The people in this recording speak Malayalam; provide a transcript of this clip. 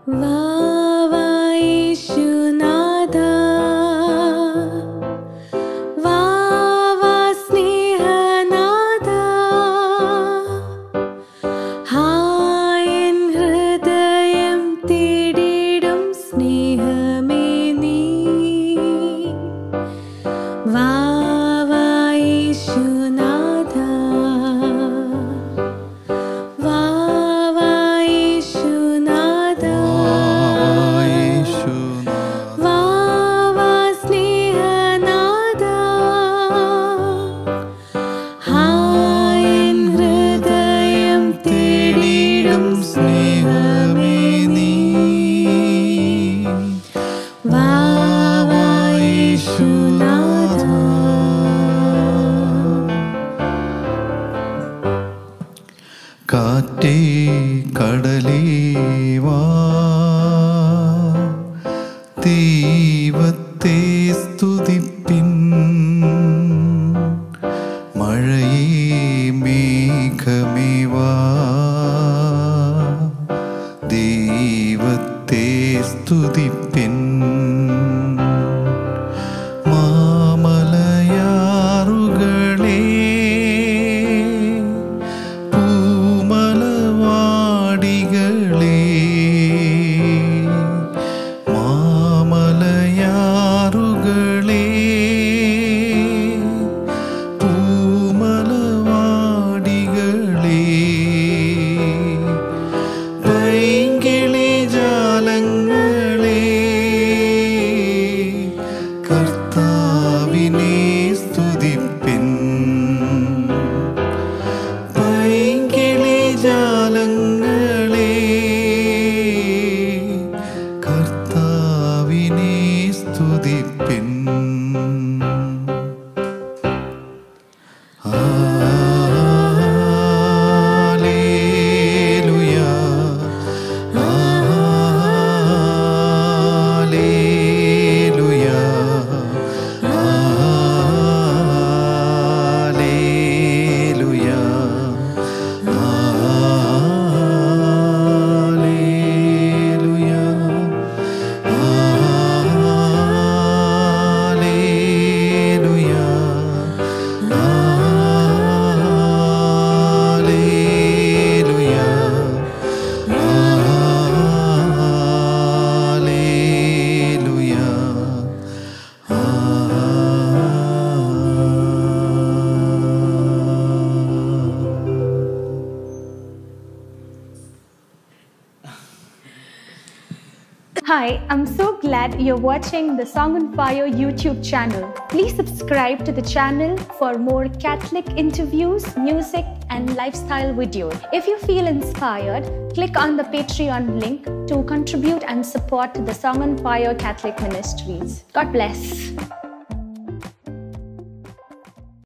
കാറ്റേ കടലേ വാ, ദൈവത്തെ സ്തുതിപ്പിൻ. മഴയേ മേഘമേ വാ, ദൈവത്തെ സ്തുതിപ്പിൻ. മാമലയാറുകളേ Hi, I'm so glad you're watching the Song on Fire YouTube channel. Please subscribe to the channel for more Catholic interviews, music, and lifestyle videos. If you feel inspired, click on the Patreon link to contribute and support the Song on Fire Catholic Ministries. God bless.